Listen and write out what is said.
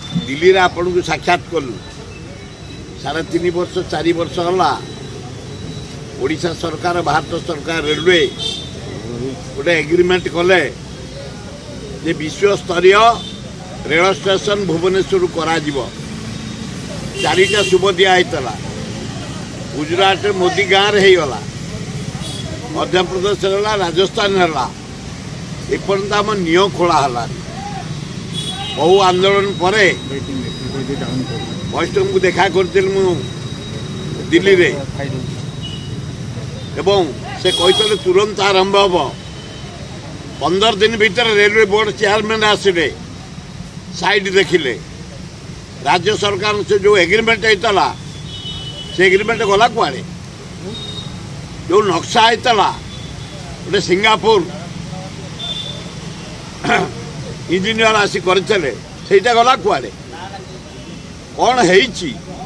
दिल्ली रे आपन को साक्षात कलु 3.5 वर्ष 4 वर्ष होला ओडिशा सरकार भारत सरकार रेलवे गोटे एग्रीमेंट कले जे विश्व स्तरीय रेल स्टेशन भुवनेश्वर करा जीवो 4टा शुभ दिया होता गुजरात मोदी गाँव रे गला मध्य प्रदेश है राजस्थान है एपर्यंत आम नियो खोला है बहु आंदोलन पर वैष्णव को देखा करी दिल्ली रे एवं से कहते तुरंत आरंभ हम 15 दिन भीतर रेलवे बोर्ड चेयरमैन आसिले साइड देखिले राज्य सरकार से जो एग्रीमेंट होता से एग्रीमेंट गला कुआड़े जो नक्शा होता गोटे सिंगापुर इंजीनियर आसी करते गला कुआड़े कौन है